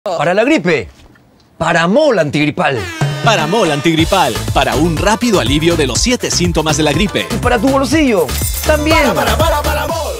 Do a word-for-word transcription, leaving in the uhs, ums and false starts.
Para la gripe, Paramol antigripal. Paramol antigripal, para un rápido alivio de los siete síntomas de la gripe. Y para tu bolsillo, también. Para, para, para, Paramol.